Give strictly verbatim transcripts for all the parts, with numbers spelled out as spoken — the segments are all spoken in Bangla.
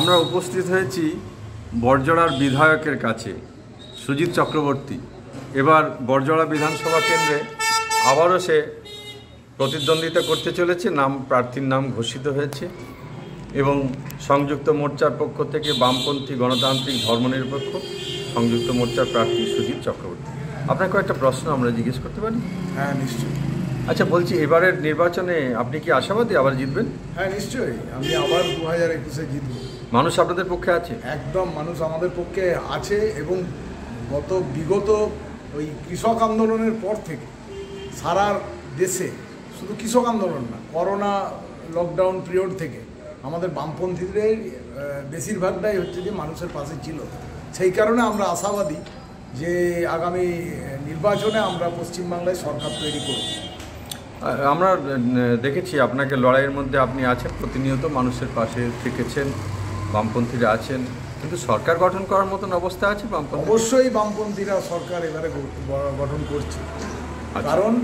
আমরা উপস্থিত হয়েছি বড়জড়ার বিধায়কের কাছে সুজিত চক্রবর্তী। এবার বড়জড়া বিধানসভা কেন্দ্রে আবারও সে প্রতিদ্বন্দ্বিতা করতে চলেছে, নাম প্রার্থীর নাম ঘোষিত হয়েছে এবং সংযুক্ত মোর্চার পক্ষ থেকে বামপন্থী গণতান্ত্রিক ধর্মনিরপেক্ষ সংযুক্ত মোর্চার প্রার্থী সুজিত চক্রবর্তী। আপনাকে একটা প্রশ্ন আমরা জিজ্ঞেস করতে পারি? হ্যাঁ, নিশ্চয়ই। আচ্ছা, বলছি এবারের নির্বাচনে আপনি কি আশাবাদী আবার জিতবেন? হ্যাঁ, নিশ্চয়ই। আমি আবার দু হাজার একুশে জিতব। মানুষ আপনাদের পক্ষে আছে? একদম, মানুষ আমাদের পক্ষে আছে। এবং গত বিগত ওই কৃষক আন্দোলনের পর থেকে সারা দেশে, শুধু কৃষক আন্দোলন না, করোনা লকডাউন পিরিয়ড থেকে আমাদের বামপন্থীদের বেশিরভাগটাই হচ্ছে যে মানুষের পাশে ছিল। সেই কারণে আমরা আশাবাদী যে আগামী নির্বাচনে আমরা পশ্চিমবাংলায় সরকার তৈরি করব। আমরা দেখেছি আপনাকে লড়াইয়ের মধ্যে আপনি আছেন, প্রতিনিয়ত মানুষের পাশে থেকেছেন, বামপন্থীরা আছেন, কিন্তু সরকার গঠন করার মতন অবস্থা আছে বামপন্থী? অবশ্যই বামপন্থীরা সরকার এবারে গঠন করছে। কারণ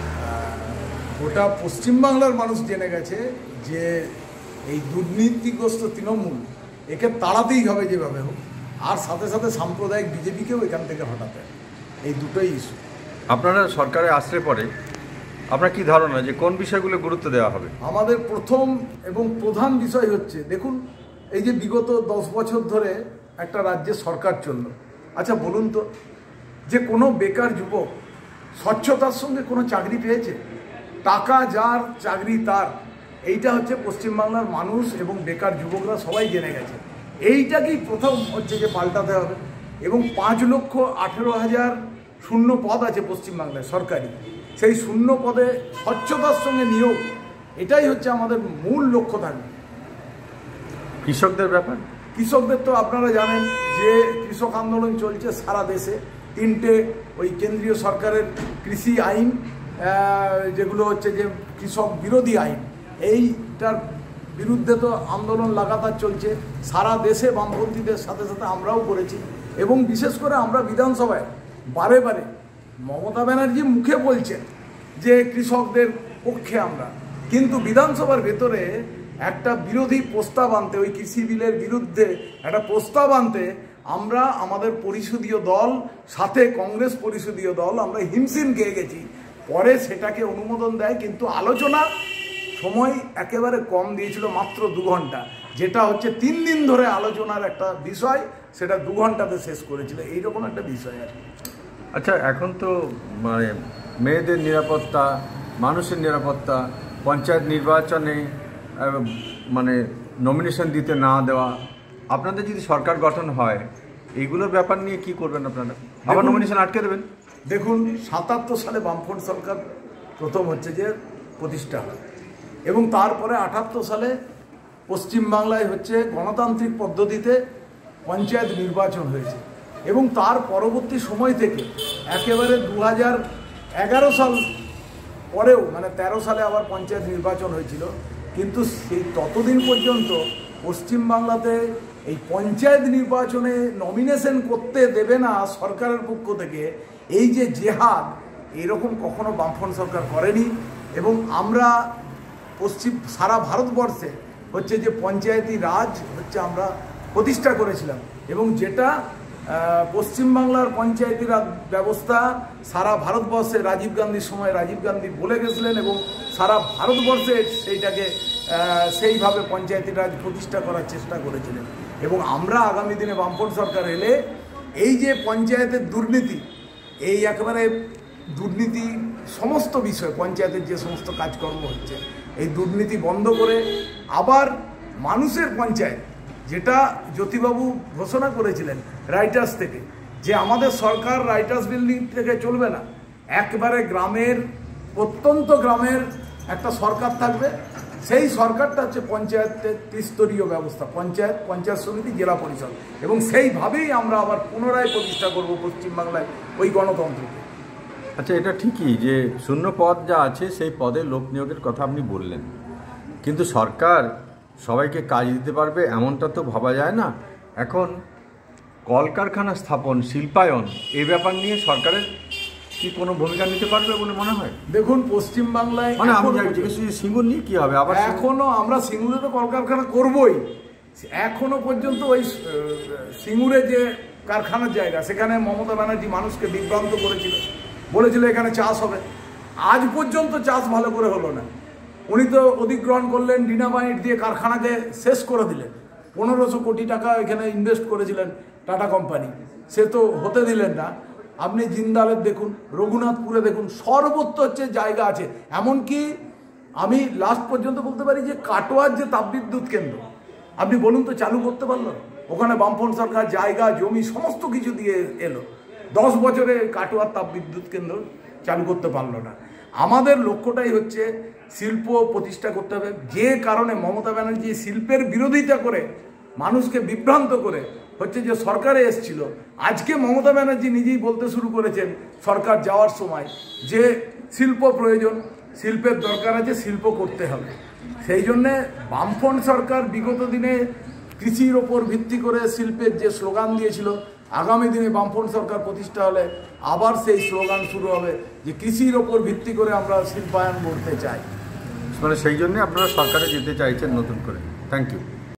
গোটা পশ্চিমবাংলার মানুষ জেনে গেছে যে এই দুর্নীতিগ্রস্ত তৃণমূল একে তাড়াতেই হবে যেভাবে হোক, আর সাথে সাথে সাম্প্রদায়িক বিজেপিকেও এখান থেকে হটাতে। এই দুটোই ইস্যু। আপনারা সরকারে আসলে পরে আপনার কি ধারণা যে কোন বিষয়গুলো গুরুত্ব দেওয়া হবে? আমাদের প্রথম এবং প্রধান বিষয় হচ্ছে, দেখুন, এই যে বিগত দশ বছর ধরে একটা রাজ্যে সরকার চলল। আচ্ছা বলুন তো, যে কোনো বেকার যুবক স্বচ্ছতার সঙ্গে কোনো চাকরি পেয়েছে? টাকা যার, চাকরি তার। এইটা হচ্ছে পশ্চিমবাংলার মানুষ এবং বেকার যুবকরা সবাই জেনে গেছে। এইটাকেই প্রথম হচ্ছে যে পাল্টাতে হবে। এবং পাঁচ লক্ষ আঠেরো হাজার শূন্য পদ আছে পশ্চিমবাংলায় সরকারি, সেই শূন্য পদে স্বচ্ছতার সঙ্গে নিয়োগ, এটাই হচ্ছে আমাদের মূল লক্ষ্য থাকবে। কৃষকদের ব্যাপার, কৃষকদের তো আপনারা জানেন যে কৃষক আন্দোলন চলছে সারা দেশে। তিনটে ওই কেন্দ্রীয় সরকারের কৃষি আইন, যেগুলো হচ্ছে যে কৃষক বিরোধী আইন, এইটার বিরুদ্ধে তো আন্দোলন লাগাতার চলছে সারা দেশে। বামপন্থীদের সাথে সাথে আমরাও করেছি। এবং বিশেষ করে আমরা বিধানসভায় বারে বারে মমতা ব্যানার্জি মুখে বলছেন যে কৃষকদের পক্ষে আমরা, কিন্তু বিধানসভার ভেতরে একটা বিরোধী প্রস্তাব আনতে, ওই কৃষি বিলের বিরুদ্ধে একটা প্রস্তাব আনতে আমরা আমাদের পরিষদীয় দল, সাথে কংগ্রেস পরিষদীয় দল, আমরা হিমশিম খেয়ে গেছি। পরে সেটাকে অনুমোদন দেয়, কিন্তু আলোচনা সময় একেবারে কম দিয়েছিল, মাত্র দু ঘন্টা। যেটা হচ্ছে তিন দিন ধরে আলোচনার একটা বিষয়, সেটা দু ঘন্টাতে শেষ করেছিল। এইরকম একটা বিষয় আর কি। আচ্ছা, এখন তো মানে মেয়েদের নিরাপত্তা, মানুষের নিরাপত্তা, পঞ্চায়েত নির্বাচনে মানে নমিনেশন দিতে না দেওয়া, আপনাদের যদি সরকার গঠন হয় এইগুলোর ব্যাপার নিয়ে কি করবেন আপনারা? আবার নমিনেশন আটকে দেবেন? দেখুন, সাতাত্তর সালে বামফ্রন্ট সরকার প্রথম হচ্ছে যে প্রতিষ্ঠা হয়, এবং তারপরে আটাত্তর সালে পশ্চিমবাংলায় হচ্ছে গণতান্ত্রিক পদ্ধতিতে পঞ্চায়েত নির্বাচন হয়েছে। এবং তার পরবর্তী সময় থেকে একেবারে দু হাজার এগারো সাল পরেও, মানে তেরো সালে আবার পঞ্চায়েত নির্বাচন হয়েছিল, কিন্তু সেই ততদিন পর্যন্ত পশ্চিমবাংলাতে এই পঞ্চায়েত নির্বাচনে নমিনেশন করতে দেবে না সরকারের পক্ষ থেকে। এই যে জেহাদ, এরকম কখনো বামফ্রন্ট সরকার করেনি। এবং আমরা পশ্চিম সারা ভারতবর্ষে হচ্ছে যে পঞ্চায়েতি রাজ হচ্ছে আমরা প্রতিষ্ঠা করেছিলাম, এবং যেটা পশ্চিমবাংলার পঞ্চায়েতি রাজ ব্যবস্থা সারা ভারতবর্ষে রাজীব গান্ধীর সময় রাজীব গান্ধী বলে গেছিলেন, এবং সারা ভারতবর্ষে সেইটাকে সেইভাবে পঞ্চায়েতি রাজ প্রতিষ্ঠা করার চেষ্টা করেছিলেন। এবং আমরা আগামী দিনে বামফ্রন্ট সরকার এলে এই যে পঞ্চায়েতের দুর্নীতি, এই একেবারে দুর্নীতি সমস্ত বিষয়, পঞ্চায়েতের যে সমস্ত কাজকর্ম হচ্ছে, এই দুর্নীতি বন্ধ করে আবার মানুষের পঞ্চায়েত, যেটা জ্যোতিবাবু ঘোষণা করেছিলেন রাইটার্স থেকে, যে আমাদের সরকার রাইটার্স বিল্ডিং থেকে চলবে না, একবারে গ্রামের, প্রত্যন্ত গ্রামের একটা সরকার থাকবে। সেই সরকারটা হচ্ছে পঞ্চায়েতের ত্রিস্তরীয় ব্যবস্থা, পঞ্চায়েত, পঞ্চায়েত সমিতি, জেলা পরিষদ, এবং সেইভাবেই আমরা আবার পুনরায় প্রতিষ্ঠা করব পশ্চিমবাংলায় ওই গণতন্ত্রকে। আচ্ছা, এটা ঠিকই যে শূন্য পদ যা আছে সেই পদে লোক নিয়োগের কথা আপনি বললেন, কিন্তু সরকার সবাইকে কাজ দিতে পারবে এমনটা তো ভাবা যায় না। এখন কলকারখানা স্থাপন, শিল্পায়ন, এই ব্যাপার নিয়ে সরকারের কি কোনো ভূমিকা নিতে পারবে বলে মনে হয়? দেখুন, পশ্চিমবাংলায় মানে আমি সিঙ্গুর নিয়ে কি হবে? আবার এখনো আমরা সিঙ্গুরে তো কলকারখানা করবই, এখনো পর্যন্ত ওই সিঙ্গুরে যে কারখানার জায়গা, সেখানে মমতা ব্যানার্জি মানুষকে বিভ্রান্ত করেছিল, বলেছিল এখানে চাষ হবে। আজ পর্যন্ত চাষ ভালো করে হলো না। উনি তো অধিগ্রহণ করলেন, ডিনামাইট দিয়ে কারখানাকে শেষ করে দিলেন। পনেরোশো কোটি টাকা এখানে ইনভেস্ট করেছিলেন টাটা কোম্পানি, সে তো হতে দিলেন না। আপনি জিন্দালের দেখুন, রঘুনাথপুরে দেখুন, সর্বত্র হচ্ছে জায়গা আছে। এমনকি আমি লাস্ট পর্যন্ত বলতে পারি যে কাটোয়ার যে তাপবিদ্যুৎ কেন্দ্র, আপনি বলুন তো চালু করতে পারলো? ওখানে বামফ্রন্ট সরকার জায়গা জমি সমস্ত কিছু দিয়ে এলো, দশ বছরে কাটোয়ার তাপবিদ্যুৎ কেন্দ্র চালু করতে পারলো না। আমাদের লক্ষ্যটাই হচ্ছে শিল্প প্রতিষ্ঠা করতে হবে। যে কারণে মমতা ব্যানার্জি শিল্পের বিরোধিতা করে মানুষকে বিভ্রান্ত করে হচ্ছে যে সরকারে এসছিল, আজকে মমতা ব্যানার্জি নিজেই বলতে শুরু করেছেন সরকার যাওয়ার সময় যে শিল্প প্রয়োজন, শিল্পের দরকার আছে, শিল্প করতে হবে। সেই জন্যে বামফ্রন্ট সরকার বিগত দিনে কৃষির ওপর ভিত্তি করে শিল্পের যে স্লোগান দিয়েছিল, আগামী দিনে বামফ্রন্ট সরকার প্রতিষ্ঠা হলে আবার সেই স্লোগান শুরু হবে যে কৃষির ওপর ভিত্তি করে আমরা শিল্পায়ন করতে চাই। মানে সেই জন্যে আপনারা সরকারে যেতে চাইছেন নতুন করে। Thank you.